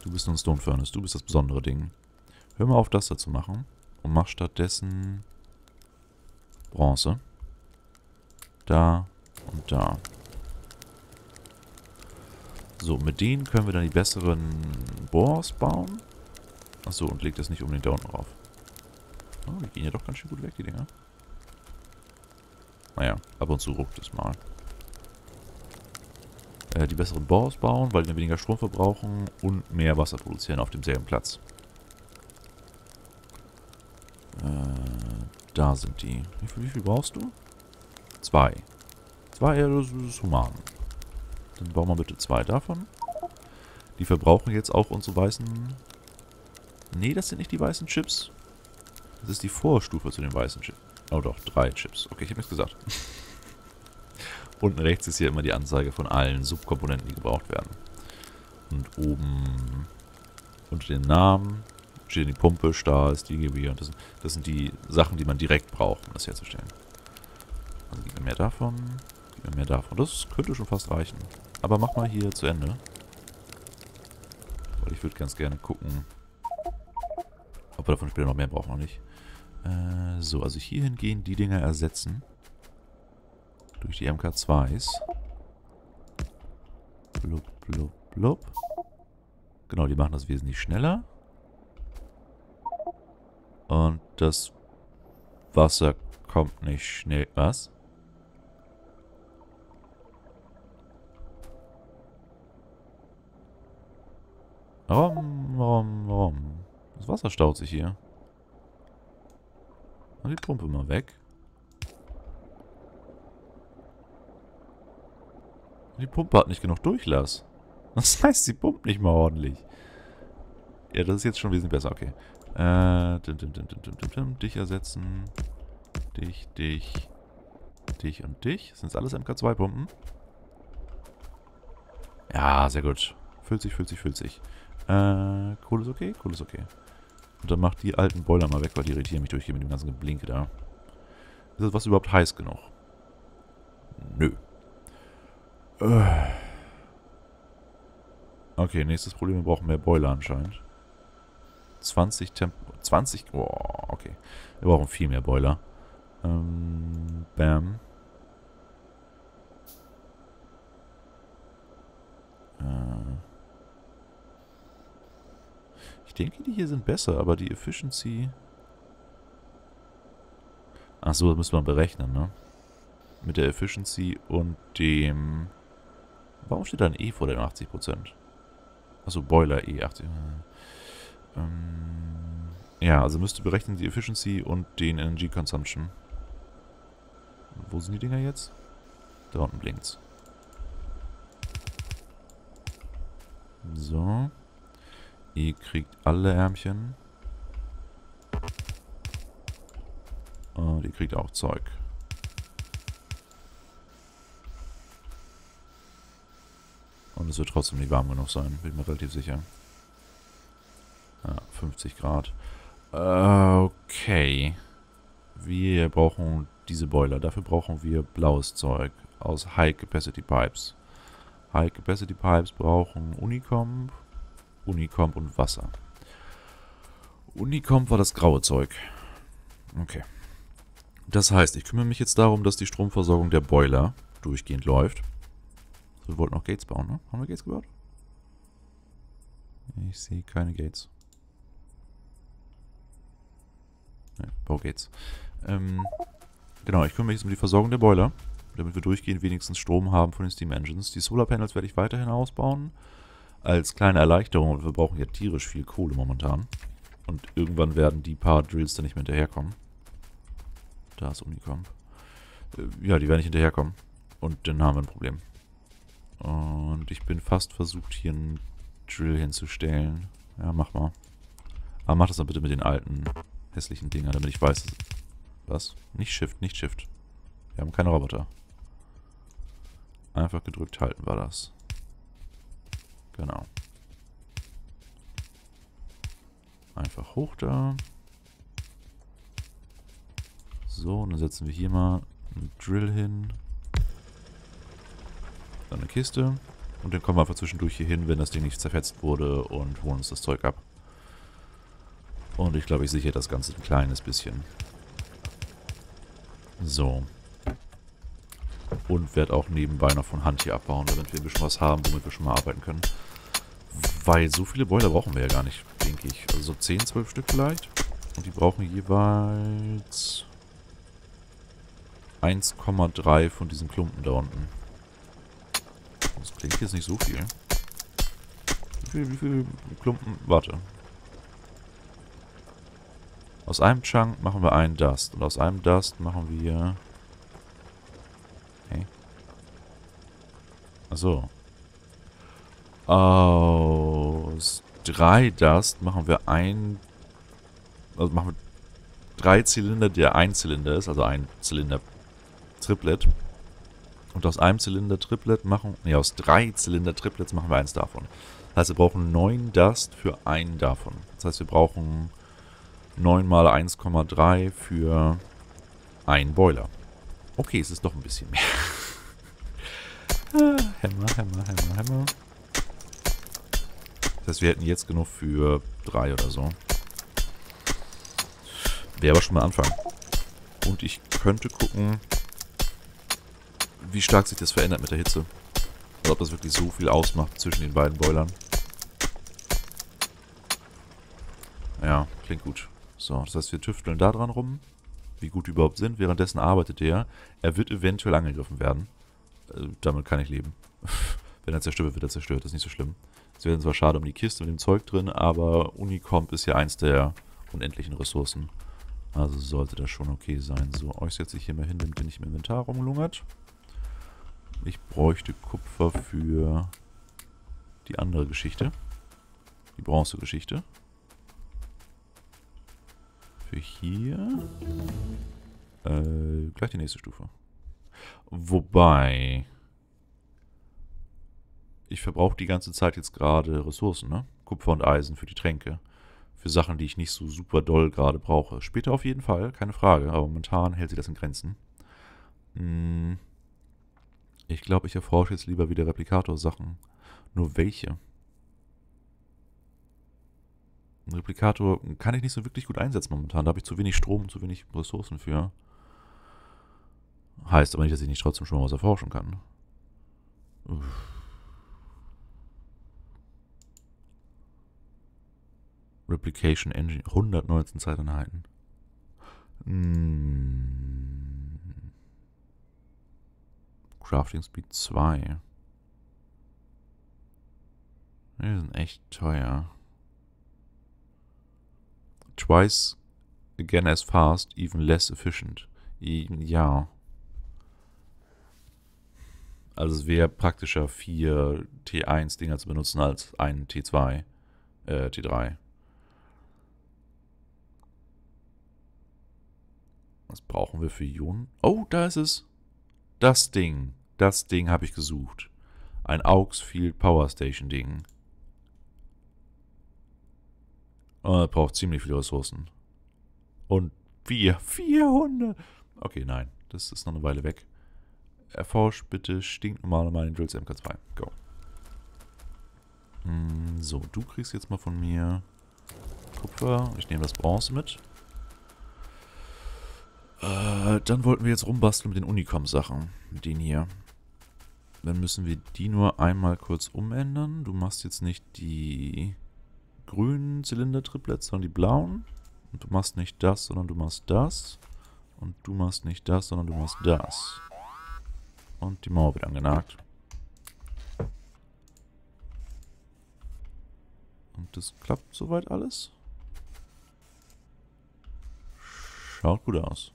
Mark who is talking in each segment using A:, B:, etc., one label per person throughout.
A: Du bist ein Stone Furnace. Du bist das besondere Ding. Hör mal auf, das da zu machen. Und mach stattdessen Bronze. Da und da. So, mit denen können wir dann die besseren Bohrs bauen. Achso, und leg das nicht unbedingt da unten drauf. Oh, die gehen ja doch ganz schön gut weg, die Dinger. Naja, ab und zu ruckt es mal. Die besseren Bohrs bauen, weil die dann weniger Strom verbrauchen und mehr Wasser produzieren auf demselben Platz. Da sind die. Wie viel brauchst du? 2. 2, ja, das ist human. Dann bauen wir bitte 2 davon. Die verbrauchen jetzt auch unsere weißen... Nee, das sind nicht die weißen Chips. Das ist die Vorstufe zu den weißen Chips. Oh doch, 3 Chips. Okay, ich habe nichts gesagt. Unten rechts ist hier immer die Anzeige von allen Subkomponenten, die gebraucht werden. Und oben unter den Namen steht die Pumpe, Stahl, StGB und das sind die Sachen, die man direkt braucht, um das herzustellen. Also gib mir mehr davon, gib mir mehr davon. Das könnte schon fast reichen. Aber mach mal hier zu Ende. Weil ich würde ganz gerne gucken, ob wir davon später noch mehr brauchen oder nicht. So, also hierhin gehen die Dinger ersetzen. Durch die MK2s. Blub, blub, blub. Genau, die machen das wesentlich schneller. Und das Wasser kommt nicht schnell. Was? Warum? Das Wasser staut sich hier. Und die Pumpe mal weg. Die Pumpe hat nicht genug Durchlass. Das heißt, sie pumpt nicht mal ordentlich. Ja, das ist jetzt schon wesentlich besser. Okay. Dich ersetzen. Dich und dich. Sind das alles MK2-Pumpen? Ja, sehr gut. Füllt sich. Kohle ist okay? Kohle ist okay. Und dann macht die alten Boiler mal weg, weil die irritieren mich durchgehend mit dem ganzen Geblinke da. Ist das was überhaupt heiß genug? Nö. Okay, nächstes Problem, wir brauchen mehr Boiler anscheinend. 20 Tempo... 20... Oh, okay. Wir brauchen viel mehr Boiler. Bam. Ich denke, die hier sind besser, aber die Efficiency... Achso, das müssen wir berechnen, ne? Mit der Efficiency und dem... Warum steht da ein E vor den 80%? Achso, Boiler E, 80%. Ja, also müsst ihr berechnen die Efficiency und den Energy Consumption. Wo sind die Dinger jetzt? Da unten blinkt's. So. Ihr kriegt alle Ärmchen. Und ihr kriegt auch Zeug. Und es wird trotzdem nicht warm genug sein, bin ich mir relativ sicher. Ja, 50 Grad. Okay. Wir brauchen diese Boiler. Dafür brauchen wir blaues Zeug aus High Capacity Pipes. High Capacity Pipes brauchen Unicomp und Wasser. Unicomp war das graue Zeug. Okay. Das heißt, ich kümmere mich jetzt darum, dass die Stromversorgung der Boiler durchgehend läuft. So, wir wollten noch Gates bauen, ne? Haben wir Gates gebaut? Ich sehe keine Gates. Ne, bau Gates. Genau, ich kümmere mich jetzt um die Versorgung der Boiler, damit wir durchgehend wenigstens Strom haben von den Steam Engines. Die Solar Panels werde ich weiterhin ausbauen. Als kleine Erleichterung, wir brauchen ja tierisch viel Kohle momentan. Und irgendwann werden die paar Drills dann nicht mehr hinterherkommen. Da ist Unicomp. Ja, die werden nicht hinterherkommen. Und dann haben wir ein Problem. Und ich bin fast versucht, hier einen Drill hinzustellen. Ja, mach mal. Aber mach das dann bitte mit den alten, hässlichen Dingern, damit ich weiß... Was? Nicht Shift, nicht Shift. Wir haben keine Roboter. Einfach gedrückt halten war das. Genau. Einfach hoch da. So, und dann setzen wir hier mal einen Drill hin. Dann eine Kiste. Und dann kommen wir einfach zwischendurch hier hin, wenn das Ding nicht zerfetzt wurde und holen uns das Zeug ab. Und ich glaube, ich sichere das Ganze ein kleines bisschen. So. Und werde auch nebenbei noch von Hand hier abbauen, damit wir ein bisschen was haben, womit wir schon mal arbeiten können. Weil so viele Boiler brauchen wir ja gar nicht, denke ich. Also so 10, 12 Stück vielleicht. Und die brauchen jeweils 1,3 von diesen Klumpen da unten. Das klingt jetzt nicht so viel. Wie viel Klumpen? Warte. Aus einem Chunk machen wir einen Dust. Und aus einem Dust machen wir... Hey. Achso. Aus 3 Dust machen wir ein... Also machen wir 3 Zylinder, der ein Zylinder ist. Also ein Zylinder Triplet. Und aus einem Zylinder Triplet machen... Ne, aus 3 Zylinder Triplets machen wir eins davon. Das heißt, wir brauchen 9 Dust für einen davon. Das heißt, wir brauchen 9 mal 1,3 für einen Boiler. Okay, es ist doch ein bisschen mehr. Hämmer, Hämmer, Hämmer, Hämmer. Das heißt, wir hätten jetzt genug für 3 oder so. Wäre aber schon mal Anfang. Und ich könnte gucken, wie stark sich das verändert mit der Hitze. Also ob das wirklich so viel ausmacht zwischen den beiden Boilern. Ja, klingt gut. So, das heißt, wir tüfteln da dran rum, wie gut die überhaupt sind. Währenddessen arbeitet der. Er wird eventuell angegriffen werden. Damit kann ich leben. Wenn er zerstört wird, wird er zerstört. Das ist nicht so schlimm. Es wäre zwar schade um die Kiste mit dem Zeug drin, aber Unicomp ist ja eins der unendlichen Ressourcen. Also sollte das schon okay sein. So, euch setze ich hier mal hin, damit ihr nicht im Inventar rumlungert. Ich bräuchte Kupfer für die andere Geschichte. Die Bronze-Geschichte. Für hier. Gleich die nächste Stufe. Wobei... Ich verbrauche die ganze Zeit jetzt gerade Ressourcen, ne? Kupfer und Eisen für die Tränke. Für Sachen, die ich nicht so super doll gerade brauche. Später auf jeden Fall, keine Frage. Aber momentan hält sich das in Grenzen. Ich glaube, ich erforsche jetzt lieber wieder Replikator-Sachen. Nur welche? Ein Replikator kann ich nicht so wirklich gut einsetzen momentan. Da habe ich zu wenig Strom und zu wenig Ressourcen für. Heißt aber nicht, dass ich nicht trotzdem schon mal was erforschen kann. Replication Engine. 119 Zeiteinheiten. Crafting Speed 2. Die sind echt teuer. Twice again as fast, even less efficient. Ja. Also es wäre praktischer, 4 T1-Dinger zu benutzen, als einen T2, T3. Was brauchen wir für Ionen? Oh, da ist es. Das Ding. Das Ding habe ich gesucht. Ein Auxfield Power Station Ding. Oh, braucht ziemlich viele Ressourcen. Und 400. Okay, nein. Das ist noch eine Weile weg. Erforsch bitte stinknormale Mining Drills MK2. Go. So, du kriegst jetzt mal von mir Kupfer. Ich nehme das Bronze mit. Dann wollten wir jetzt rumbasteln mit den Unicom-Sachen. Mit denen hier. Dann müssen wir die nur einmal kurz umändern. Du machst jetzt nicht die grünen Zylinder-Triplets, sondern die blauen. Und du machst nicht das, sondern du machst das. Und du machst nicht das, sondern du machst das. Und die Mauer wird angenagt. Und das klappt soweit alles. Schaut gut aus.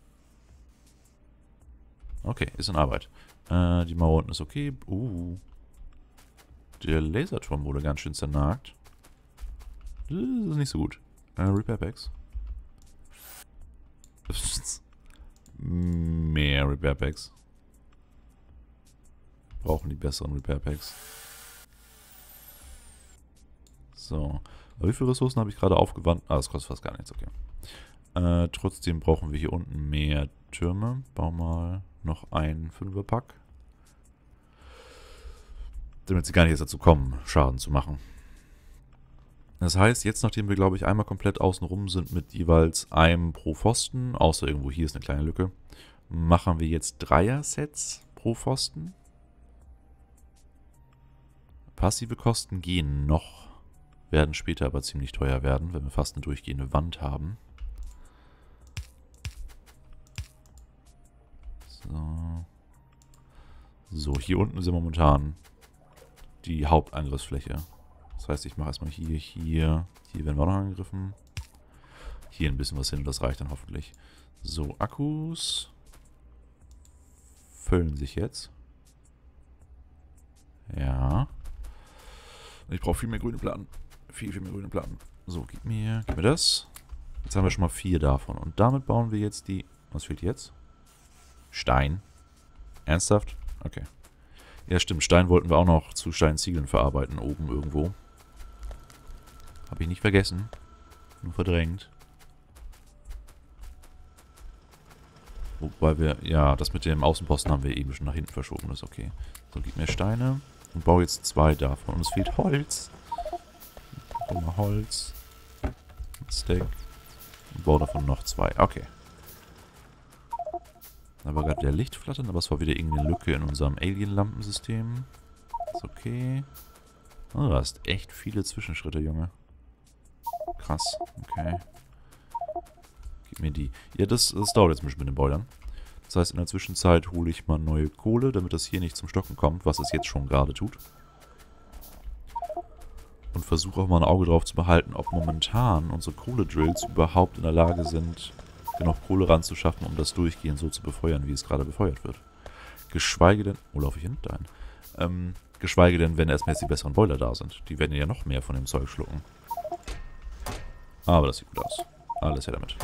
A: Okay, ist in Arbeit. Die Mauer unten ist okay. Der Laserturm wurde ganz schön zernagt. Das ist nicht so gut. Repair Packs. Mehr Repair Packs. Brauchen die besseren Repair Packs. So. Aber wie viele Ressourcen habe ich gerade aufgewandt? Ah, das kostet fast gar nichts, okay. Trotzdem brauchen wir hier unten mehr Türme. Bau mal noch einen 5er-Pack. damit sie gar nicht erst dazu kommen, Schaden zu machen. Das heißt, jetzt nachdem wir, glaube ich, einmal komplett außenrum sind mit jeweils einem pro Pfosten, außer irgendwo hier ist eine kleine Lücke, machen wir jetzt Dreier-Sets pro Pfosten. Passive Kosten gehen noch, werden später aber ziemlich teuer werden, wenn wir fast eine durchgehende Wand haben. So, hier unten sind momentan die Hauptangriffsfläche. Das heißt, ich mache erstmal hier. Hier werden wir noch angegriffen. Hier ein bisschen was hin und das reicht dann hoffentlich. So, Akkus füllen sich jetzt. Ja. Ich brauche viel mehr grüne Platten. Viel mehr grüne Platten. So, gib mir das. Jetzt haben wir schon mal 4 davon. Und damit bauen wir jetzt die... Was fehlt jetzt? Stein. Ernsthaft? Okay. Ja, stimmt. Stein wollten wir auch noch zu Steinziegeln verarbeiten, oben irgendwo. Habe ich nicht vergessen. Nur verdrängt. Wobei wir... Ja, das mit dem Außenposten haben wir eben schon nach hinten verschoben. Das ist okay. So, gib mir Steine. Und baue jetzt 2 davon. Und es fehlt Holz. Mal Holz. Ein Stack. Und baue davon noch 2. Okay. Da war gerade der Licht flattern, aber es war wieder irgendeine Lücke in unserem Alien-Lampensystem. Ist okay. Oh, du hast echt viele Zwischenschritte, Junge. Krass. Okay. Gib mir die. Ja, das dauert jetzt ein bisschen mit den Boilern. Das heißt, in der Zwischenzeit hole ich mal neue Kohle, damit das hier nicht zum Stocken kommt, was es jetzt schon gerade tut. Und versuche auch mal ein Auge drauf zu behalten, ob momentan unsere Kohledrills überhaupt in der Lage sind, genug Kohle ranzuschaffen, um das durchgehend so zu befeuern, wie es gerade befeuert wird. Geschweige denn... Oh, laufe ich hin? Nein. Geschweige denn, wenn erstmal jetzt die besseren Boiler da sind. Die werden ja noch mehr von dem Zeug schlucken. Aber das sieht gut aus. Alles her damit.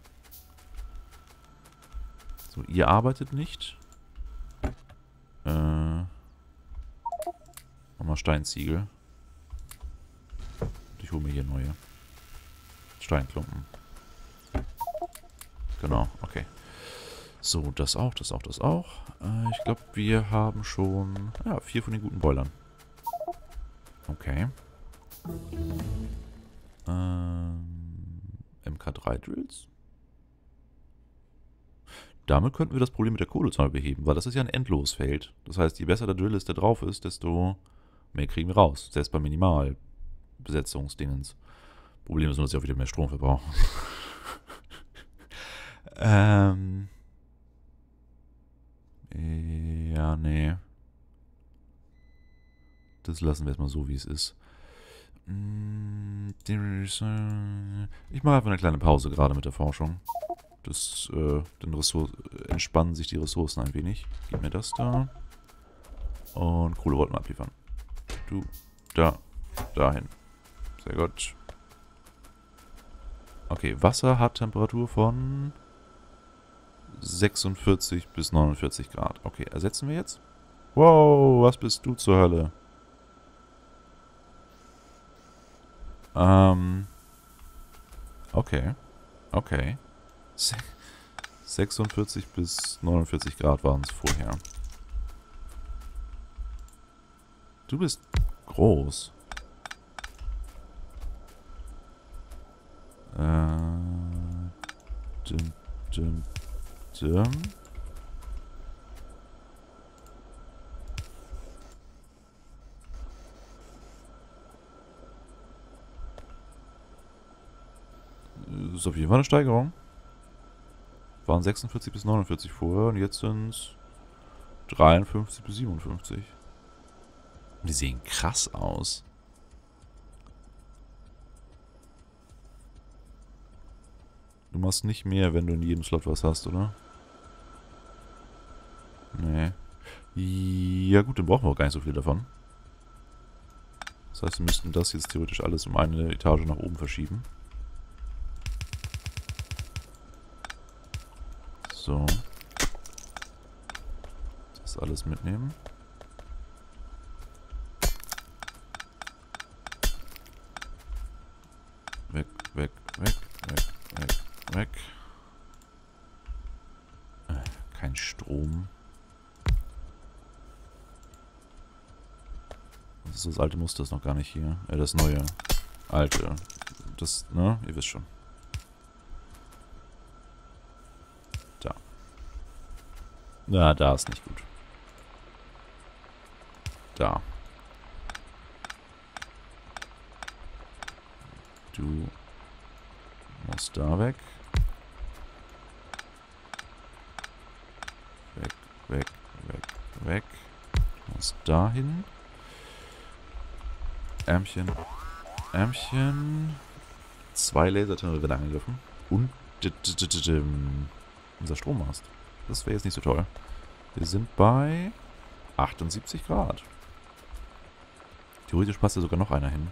A: So, ihr arbeitet nicht. Nochmal Steinziegel. Ich hole mir hier neue Steinklumpen. Genau, okay. So, das auch. Ich glaube, wir haben schon 4 von den guten Boilern. Okay. MK3-Drills. Damit könnten wir das Problem mit der Kohlezahl beheben, weil das ist ja ein Endlosfeld. Das heißt, je besser der Drill ist, der drauf ist, desto mehr kriegen wir raus. Selbst bei Minimalbesetzungsdingens. Problem ist nur, dass ich auch wieder mehr Strom verbrauche. Ja, nee. Das lassen wir erstmal so, wie es ist. Ich mache einfach eine kleine Pause gerade mit der Forschung. Entspannen sich die Ressourcen ein wenig. Gib mir das da. Und Kohle wollten wir abliefern. Du, dahin. Sehr gut. Okay, Wasser hat Temperatur von 46 bis 49 Grad. Okay, ersetzen wir jetzt. Wow, was bist du zur Hölle? Okay. 46 bis 49 Grad waren es vorher. Du bist groß. Ist auf jeden Fall eine Steigerung. Waren 46 bis 49 vorher und jetzt sind es 53 bis 57. Die sehen krass aus. Du machst nicht mehr, wenn du in jedem Slot was hast, oder? Nee. Ja gut, dann brauchen wir auch gar nicht so viel davon. Das heißt, wir müssten das jetzt theoretisch alles um eine Etage nach oben verschieben. So. Das alles mitnehmen. Weg. Kein Strom. Achso, das alte Muster ist noch gar nicht hier. Das neue. Alte. Das, ne? Ihr wisst schon. Da. Na, da ist nicht gut. Da. Du musst da weg. Weg, weg, weg, weg. Du musst dahin. Ärmchen. Ärmchen. 2 Lasertunnel werden angegriffen. Und unser Strommast. Das wäre jetzt nicht so toll. Wir sind bei 78 Grad. Theoretisch passt ja sogar noch einer hin.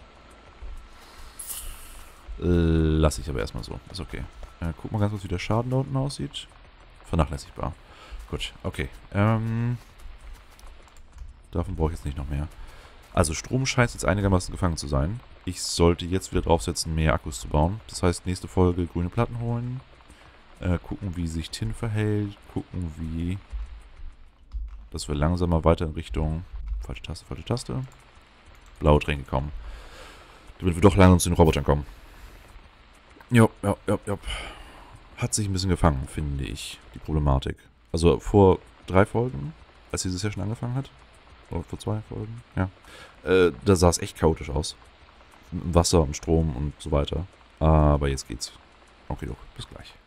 A: Lass ich aber erstmal so. Ist okay. Guck mal ganz kurz, wie der Schaden da unten aussieht. Vernachlässigbar. Gut, okay. Davon brauche ich jetzt nicht noch mehr. Also Strom scheint jetzt einigermaßen gefangen zu sein. Ich sollte jetzt wieder draufsetzen, mehr Akkus zu bauen. Das heißt, nächste Folge grüne Platten holen. Gucken, wie sich Tin verhält. Gucken, wie... dass wir langsam mal weiter in Richtung... Falsche Taste, falsche Taste. Blaue Tränke kommen. Damit wir doch langsam zu den Robotern kommen. Ja. Hat sich ein bisschen gefangen, finde ich, die Problematik. Also vor 3 Folgen, als diese Session angefangen hat. Oder vor 2 Folgen, ja. Da sah es echt chaotisch aus. Mit dem Wasser und Strom und so weiter. Aber jetzt geht's. Okay, doch, bis gleich.